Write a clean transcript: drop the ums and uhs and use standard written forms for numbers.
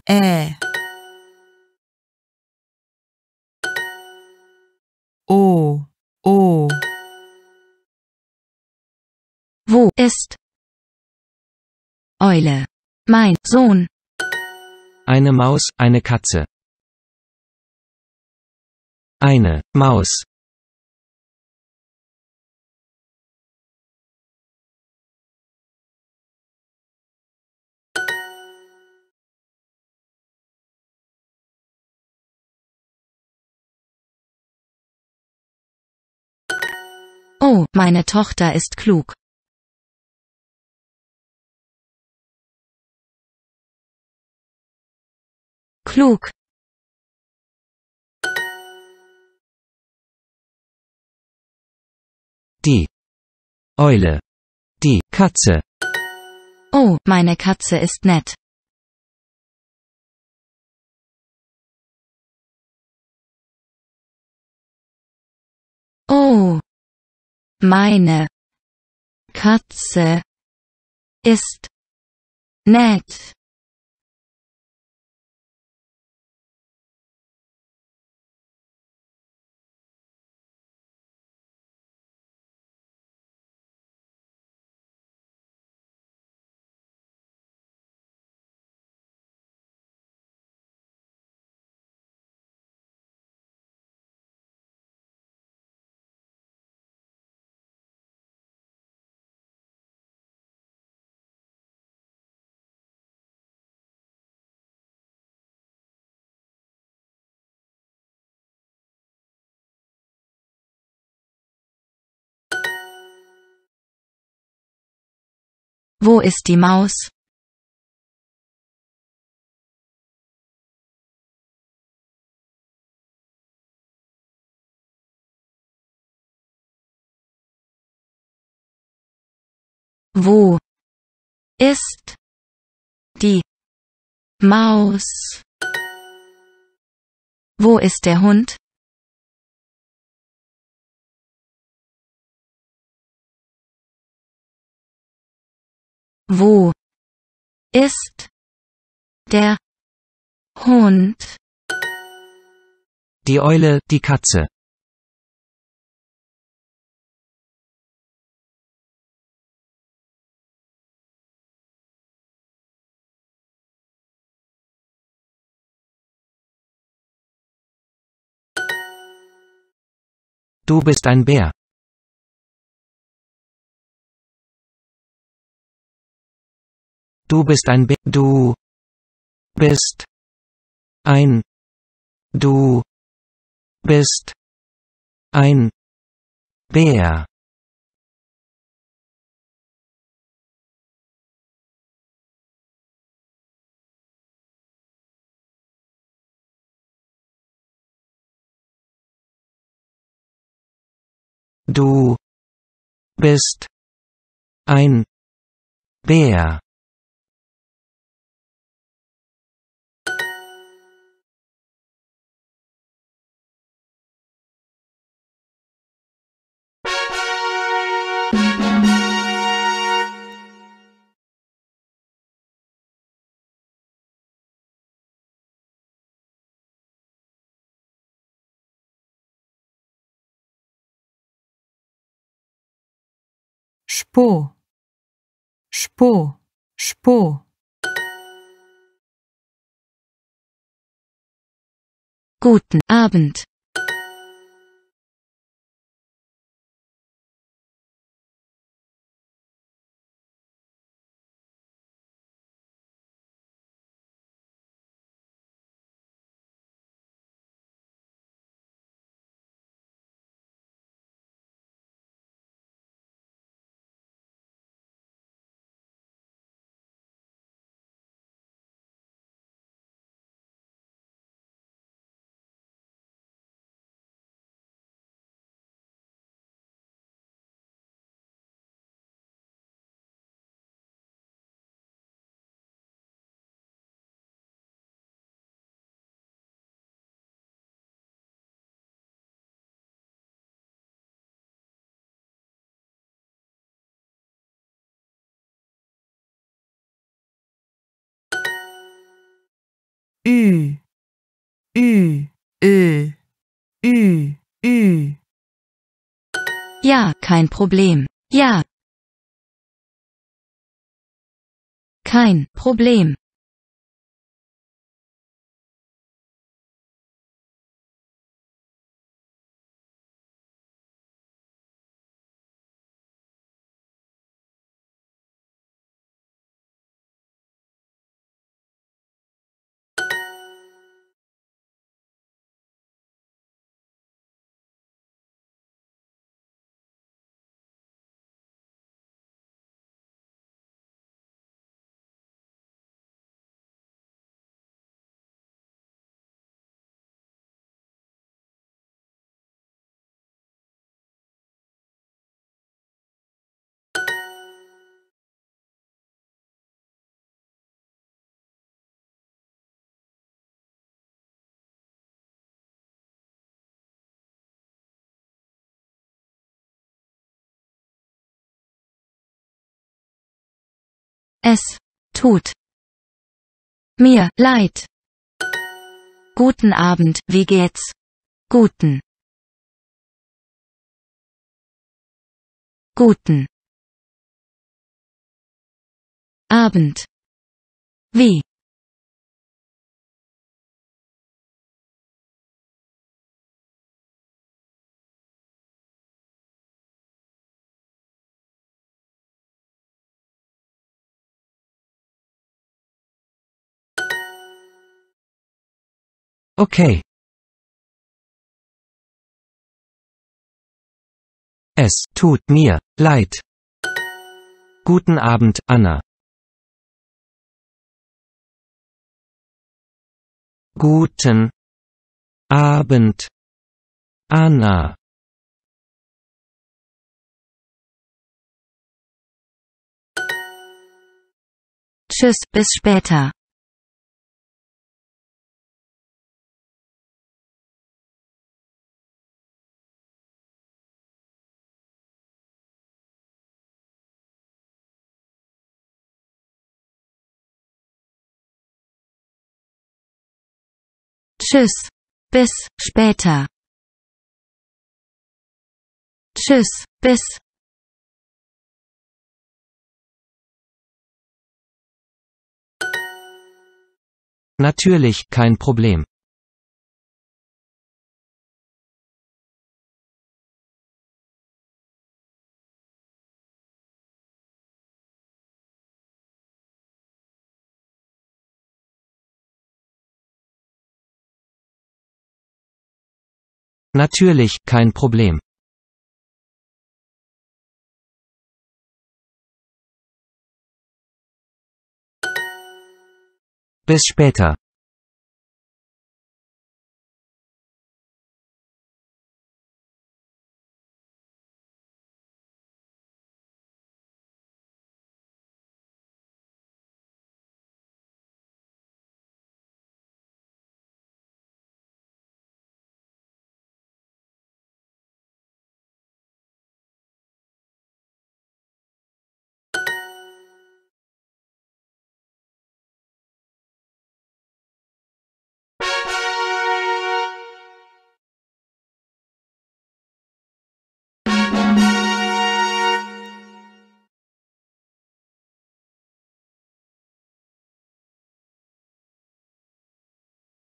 O, O. Wo ist Eule? Mein Sohn. Eine Maus, eine Katze. Eine Maus. Oh, meine Tochter ist klug. Klug. Die Eule. Die Katze. Oh, meine Katze ist nett. Oh, meine Katze ist nett. Wo ist die Maus? Wo ist die Maus? Wo ist der Hund? Wo ist der Hund? Die Eule, die Katze. Du bist ein Bär. Du bist ein Bär. Du bist ein. Du bist ein Bär. Du bist ein Bär. Špo, špo, špo. Guten Abend. Ü, Ü, Ö, Ü, Ü. Ja, kein Problem. Ja. Kein Problem. Es tut mir leid. Guten Abend, wie geht's? Guten Abend. Wie? Okay. Es tut mir leid. Guten Abend, Anna. Guten Abend, Anna. Tschüss, bis später. Tschüss, bis später. Tschüss, bis. Natürlich, kein Problem. Natürlich, kein Problem. Bis später.